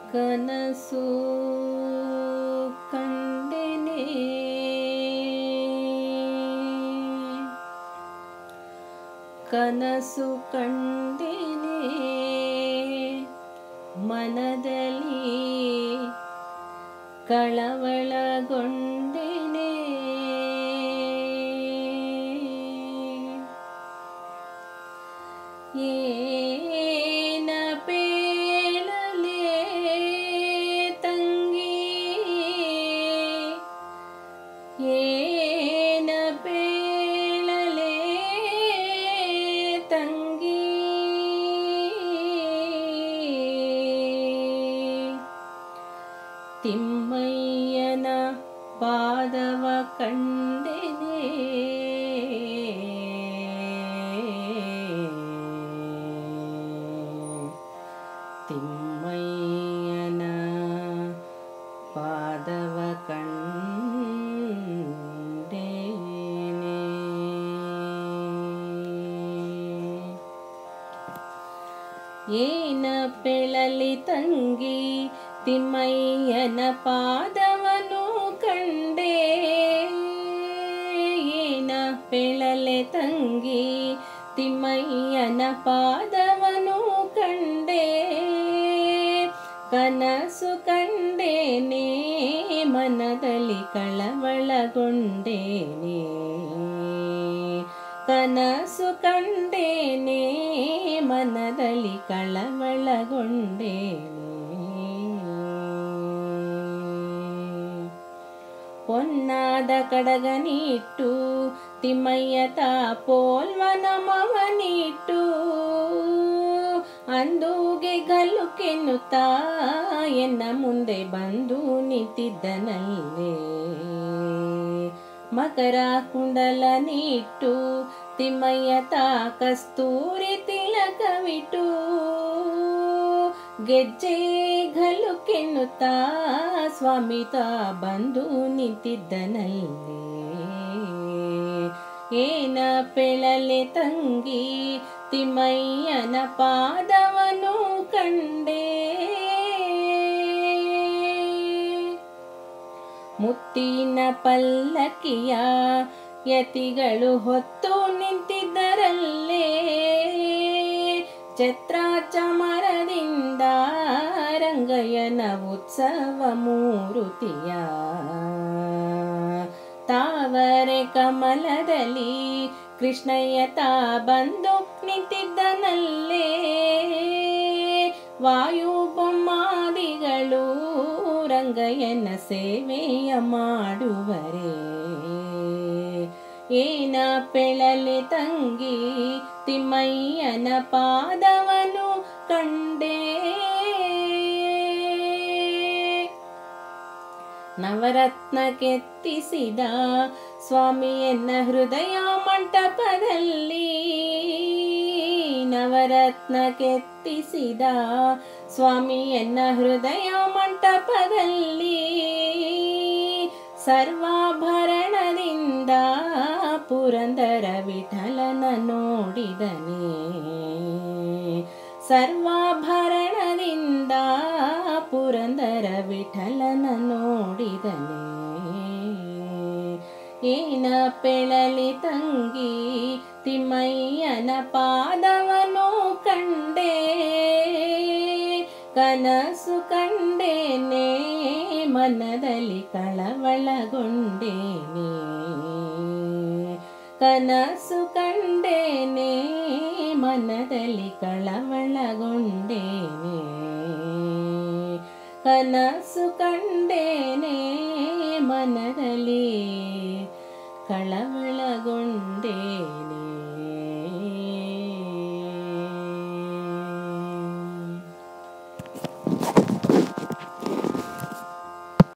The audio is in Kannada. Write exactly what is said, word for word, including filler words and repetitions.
ಕನಸು ಕಂಡೆನೆ ಕನಸು ಕಂಡೆನೆ ಮನದಲ್ಲಿ ಕಳವಳಗೊಂಡೆನೆ ಏನ ಪೇಳಲೆ ತಂಗಿ ಏನ ಪೇಳಲೆ ತಂಗಿ ತಿಮ್ಮಯ್ಯನ ಪಾದವ ಕಂಡೆನೆ ತಿಮ್ಮಯ್ಯನ ಪಾದವ ಕಂಡೆನೆ ಏನ ಪೆಳಲಿ ತಂಗಿ ತಿಮ್ಮಯ್ಯನ ಪಾದವನು ಕಂಡೆ ಏನ ಪೆಳಲೆ ತಂಗಿ ತಿಮ್ಮಯ್ಯನ ಪಾದವನು ಕಂಡೆ ಕನಸು ಕಂಡೇನೆ ಮನದಲ್ಲಿ ಕಳವಳಗೊಂಡೇನೆ ಕನಸು ಕಂಡೇನೆ ಮನದಲ್ಲಿ ಕಳವಳಗೊಂಡೇನೆ ಪೊನ್ನಾದ ಕಡಗನಿಟ್ಟು ತಿಮ್ಮಯ್ಯ ತಾ ಪೋಲ್ವನ ಮವನಿಟ್ಟು ಅಂದೂಗೆ ಗಲ್ಲುಕೆನ್ನುತ್ತಾ ಎನ್ನ ಮುಂದೆ ಬಂದು ನಿಂತಿದ್ದನಲ್ಲೇ ಮಕರ ಕುಂಡಲನಿಟ್ಟು ತಿಮ್ಮಯ್ಯ ತಾ ಕಸ್ತೂರಿ ತಿಲಕವಿಟ್ಟು ಗೆಜ್ಜೆ ಗಲ್ಲುಕೆನ್ನುತ್ತಾ ಸ್ವಾಮಿ ತಾ ಬಂದು ನಿಂತಿದ್ದನಲ್ಲೇ ಏನ ಪೆಳಲೆ ತಂಗಿ ತಿಮ್ಮಯ್ಯನ ಪಾದವನು ಕಂಡೆ ಮುತ್ತಿನ ಪಲ್ಲಕ್ಕಿಯ ಯತಿಗಳು ಹೊತ್ತು ನಿಂತಿದ್ದರಲ್ಲೇ ಛತ್ರಾಚಾಮರದಿಂದ ರಂಗಯ್ಯನ ಉತ್ಸವ ಮೂರುತಿಯ ತಾವರೆ ಕಮಲದಲ್ಲಿ ಕೃಷ್ಣಯ್ಯ ತಾ ಬಂದು ನಿಂತಿದ್ದನಲ್ಲೇ ವಾಯು ಬೊಮ್ಮಾದಿಗಳು ರಂಗಯ್ಯನ ಸೇವೆಯ ಮಾಡುವರೆ ಏನ ಪೆಳಲೆ ತಂಗಿ ತಿಮ್ಮಯ್ಯನ ಪಾದವನು ಕಂಡೆ ನವರತ್ನ ಕೆತ್ತಿಸಿದ ಸ್ವಾಮಿಯನ್ನ ಹೃದಯ ಮಂಟಪದಲ್ಲಿ ನವರತ್ನ ಕೆತ್ತಿಸಿದ ಸ್ವಾಮಿಯನ್ನ ಹೃದಯ ಮಂಟಪದಲ್ಲಿ ಸರ್ವಾಭರಣದಿಂದ ಪುರಂದರ ವಿಠಲನ ನೋಡಿದನೆ ಸರ್ವಾಭರಣದಿಂದ ಪುರಂದರ ವಿಠಲನ ನೋಡಿದನೆ ಏನ ಪೆಳಲಿ ತಂಗಿ ತಿಮ್ಮಯ್ಯನ ಪಾದವನು ಕಂಡೆ ಕನಸು ಕಂಡೇನೆ ಮನದಲ್ಲಿ ಕಳವಳಗೊಂಡೇನೆ ಕನಸು ಕಂಡೇನೆ ಮನದಲ್ಲಿ ಕಳವಳಗೊಂಡೇನೆ ಕನಸು ಕಂಡೇನೆ ಮನದಲ್ಲಿ ಕಳವಳ